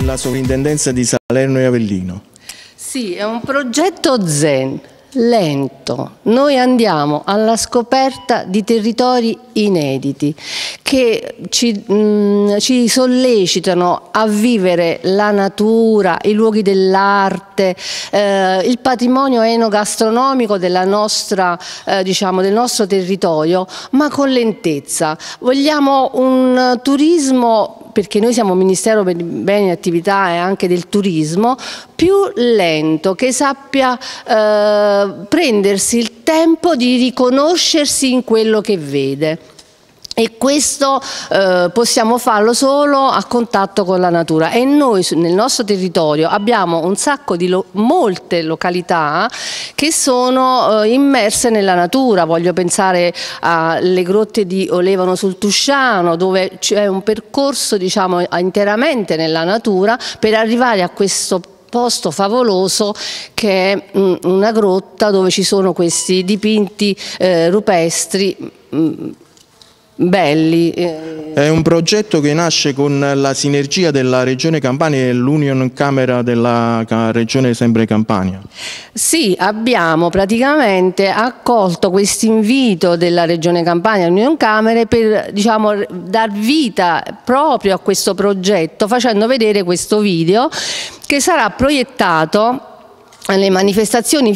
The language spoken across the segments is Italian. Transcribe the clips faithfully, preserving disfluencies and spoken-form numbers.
della Sovrintendenza di Salerno e Avellino. Sì, è un progetto zen, lento. Noi andiamo alla scoperta di territori inediti che ci, mh, ci sollecitano a vivere la natura, i luoghi dell'arte, eh, il patrimonio enogastronomico della nostra, eh, diciamo, del nostro territorio, ma con lentezza. Vogliamo un turismo, perché noi siamo Ministero per i Beni e Attività e anche del turismo, più lento, che sappia eh, prendersi il tempo di riconoscersi in quello che vede. E questo eh, possiamo farlo solo a contatto con la natura, e noi nel nostro territorio abbiamo un sacco di lo molte località che sono eh, immerse nella natura. Voglio pensare alle grotte di Olevano sul Tusciano, dove c'è un percorso, diciamo, interamente nella natura per arrivare a questo posto favoloso che è mh, una grotta dove ci sono questi dipinti eh, rupestri mh, belli. È un progetto che nasce con la sinergia della Regione Campania e l'Union Camera della Regione sempre Campania. Sì, abbiamo praticamente accolto questo invito della Regione Campania e l'Union Camere per, diciamo, dar vita proprio a questo progetto, facendo vedere questo video che sarà proiettato alle manifestazioni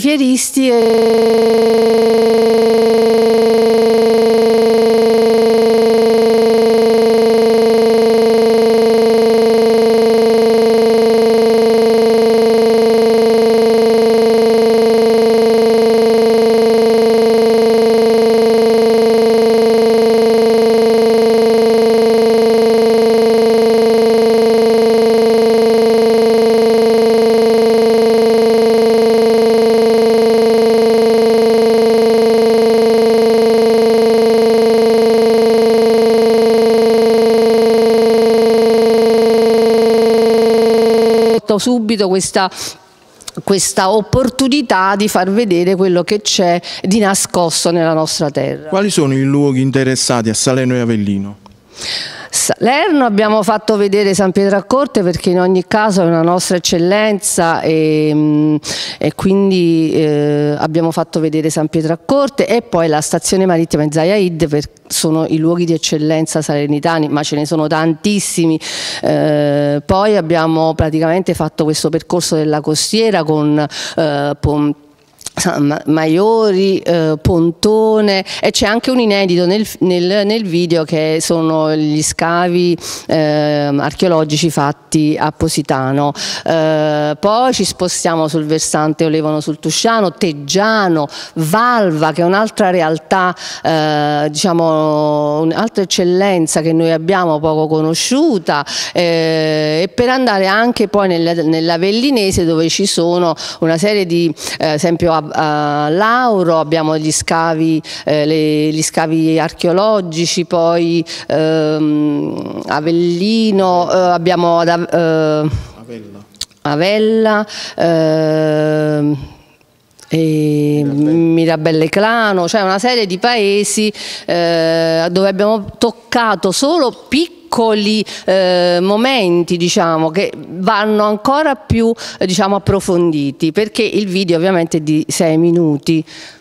fieristiche subito questa questa opportunità di far vedere quello che c'è di nascosto nella nostra terra. Quali sono i luoghi interessati a Salerno e Avellino? Salerno abbiamo fatto vedere San Pietro a Corte, perché in ogni caso è una nostra eccellenza, e, e quindi eh, abbiamo fatto vedere San Pietro a Corte, e poi la stazione marittima in Zayaid, per, sono i luoghi di eccellenza salernitani, ma ce ne sono tantissimi. Eh, poi abbiamo praticamente fatto questo percorso della costiera con eh, Maiori, eh, Pontone, e c'è anche un inedito nel, nel, nel video, che sono gli scavi eh, archeologici fatti a Positano. Eh, poi ci spostiamo sul versante Olevano sul Tusciano, Teggiano, Valva, che è un'altra realtà, eh, diciamo un'altra eccellenza che noi abbiamo poco conosciuta, eh, e per andare anche poi nel, nell'Avellinese, dove ci sono una serie di, eh, esempio a a Lauro abbiamo gli scavi, eh, le, gli scavi archeologici, poi ehm, Avellino, eh, abbiamo ad, eh, Avella, eh, e Mirabelle Clano, cioè una serie di paesi eh, dove abbiamo toccato solo piccoli piccoli eh, momenti, diciamo, che vanno ancora più eh, diciamo, approfonditi, perché il video ovviamente è di sei minuti.